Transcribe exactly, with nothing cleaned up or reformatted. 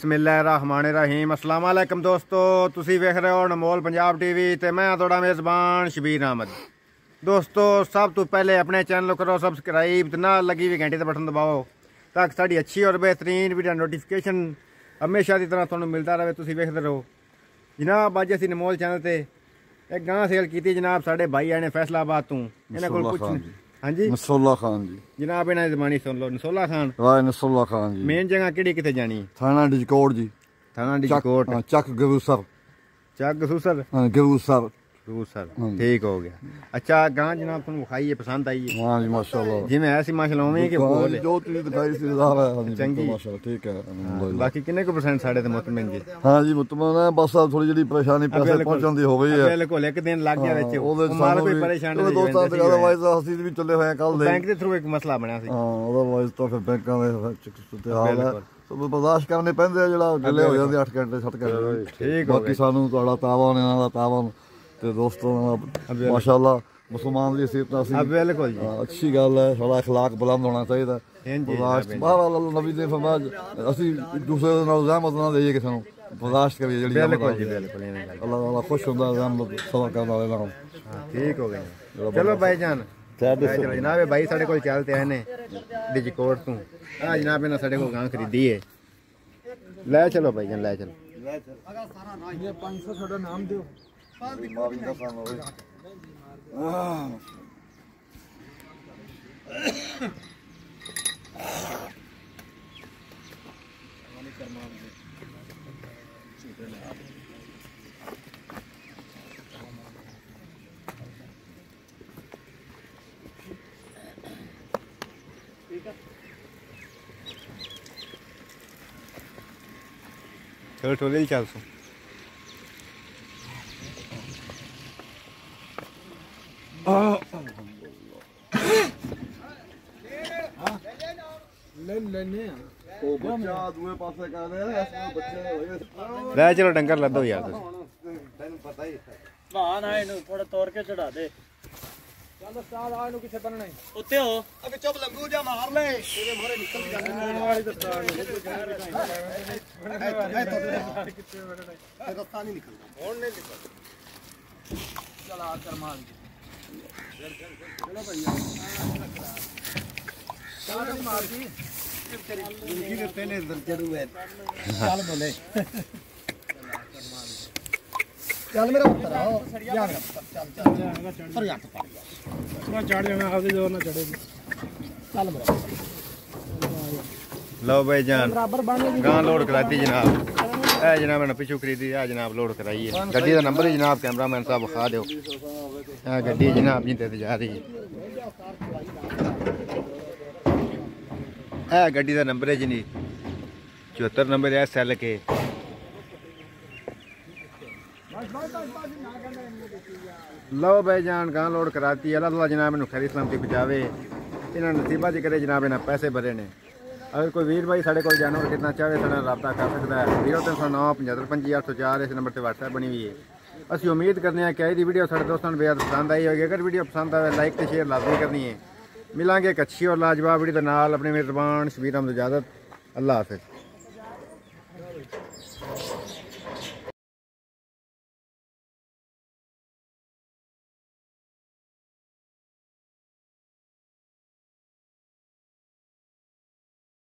बिस्मिल्लाहिर्रहमानिर्रहीम। अस्सलाम वालेकुम दोस्तों, तुसी वेख रहे हो अनमोल पंजाब टीवी ते मैं थोड़ा मेज़बान शबीर अहमद। दोस्तों सब तो पहले अपने चैनल करो सबसक्राइब ते नाल लगी हुई घंटी का बटन दबाओ ताकि साड़ी अच्छी और बेहतरीन वीडियो नोटिफिकेशन हमेशा की तरह तुहानू मिलता रहे। तुसी वेखते रहो जनाब। अज असीं अनमोल चैनल ते एक गां सेल की जनाब। साढ़े भाई आए ने फैसलाबाद तू, इन्हां कोल कुछ हाँ जी नसोला खान जी जनाब, इन्हां दी ज़बानी सुन लो। नसोला खान वाह नसोला खान जी। मेन जगह किहड़ी कित्थे जानी? थाना डिजकोट जी। थाना डिजकोट चक गरूसर चक गसूसर गरूसर गसूसर ठीक हो गया। अच्छा गां जनाब तुहानू खाई है, पसंद आई है? हाँ जी माशाल्लाह। जिवें ऐसी माशाल्लाह उवें के बोल जो चीज दिखाई सी है चंगी माशाल्लाह ठीक है अल्हम्दुलिल्लाह। बाकी कितने को परसेंट साढ़े ते मुतमिन जी? हाँ जी मुतमिन है, बस अब थोड़ी जी परेशानी पैसे पहुंचन दी हो गई है। बिल्कुल एक दिन लग गया विच ओदे माल कोई परेशान नहीं दोस्तां ते अदरवाइज ਅਸੀਂ ਵੀ ਚੱਲੇ ਹੋਏ ਕੱਲ ਦੇ बैंक के थ्रू एक मसला बनया सी। ਹਾਂ ਅਦਰਵਾइज ਤਾਂ ਫਿਰ ਬੈਂਕਾਂ ਦੇ ਤੇ ਹਾਲ ਹੈ ਸਭ ਬਰਦਾਸ਼ਤ ਕਰਨੇ ਪੈਂਦੇ ਆ। ਜਿਹੜਾ ਡਿਲੇ ਹੋ ਜਾਂਦੇ ਅੱਠ ਘੰਟੇ ਸੱਤ ਘੰਟੇ ਠੀਕ ਹੋ ਬਾਕੀ ਸਾਨੂੰ ਤੁਹਾਡਾ ਤਾਵਾਨ ਇਹਨਾਂ ਦਾ ਤਾਵਾਨ ਤੇ ਦੋਸਤੋਂ ਦਾ ਮਾਸ਼ਾਅੱਲਾ ਮੁਸਲਮਾਨ ਦੀ ਸੀਰਤ ਅਸੀਂ बिल्कुल जी ਅੱਛੀ ਗੱਲ ਹੈ। ਸਾਡਾ اخلاق ਬੁਲੰਦ ਹੋਣਾ ਚਾਹੀਦਾ। ਬਰਦਾਸ਼ਤ ਬਾਹਰ ਨਬੀ ਦੇ ਫਰਮਾਨ ਅਸੀਂ ਦੂਸਰੇ ਦੇ ਨਾਲ ਜ਼ਹਿਮਤ ਨਾ ਦੇਈਏ ਕਿਸੇ ਨੂੰ, ਬਰਦਾਸ਼ਤ ਕਰੀਏ ਜਿਹੜੀ बिल्कुल जी बिल्कुल ਅੱਲਾਹ ਤਾਲਾ ਖੁਸ਼ ਹੁੰਦਾ ਜ਼ਹਿਮਤ ਸਬਰ ਕਰਨ ਵਾਲੇ ਨਾਲ। ठीक हो गए। चलो भाईजान चलो जनाब भाई साढ़े को चल ते आए ने डिजकोट तू। हाँ जनाब इन्हें साढ़े को गां खरीदी है। ले चलो भाईजान ले चलो। नाम दो चलो टोले चल सो। ले चलो डंगर लदो यार थोड़ा तोड़ के चढ़ा दे। चल उस्ताद आ इनु किथे बनना है उत्ते हो अबे चुप लंगू जा मार ले तेरे मोरे निकल जाने वाली दस्तार किथे बनना है रास्ता नहीं निकलता कौन नहीं निकल। चल आ कर मार चलो भैया चल मार दी इनकी के पहले चढ़ू है। चल बोले चल मेरा पुत्र आओ यार चल चल सर यार थोड़ा चढ़ जाना आगे जोर ना चढ़े। चल मेरा लो भाई जान गां लोड कराती जनाब। ए जनाब मैंने पिछू खरीदी है जनाब, लोड कराई है। गड्डी का नंबर ही जनाब कैमरामैन साहब खा दो। ए गड्डी जनाब जी ते जा रही है। ए गड्डी का नंबर है जी चौहत्तर नंबर एस एल के। लो भाई जान गां लोड कराती है। अल्लाह ताला जनाब इन्हू खैर सलामती पहुंचावे, इन्हें नसीबा च करे जनाब इन्हें पैसे भरे ने। अगर कोई वीर भाई साढ़े को जानवर कितना चाहे साढ़े रब्ता कर सकता है। जीरो तीन सौ नौ पचहत्तर पंजी अठ सौ चार इस नंबर से व्हाट्सएप बनी हुई है। असं उम्मीद करते हैं कि आई दी वीडियो साढ़े दोस्तों को बेहद पसंद आई होगी। अगर वीडियो पसंद आए लाइक तो शेयर लाजमी करनी है। मिलांगे एक अच्छी और लाजवाब वीडियो के नाल। अपने मेजबान शबीर अहमद इजाजत। अल्लाह हाफिज़।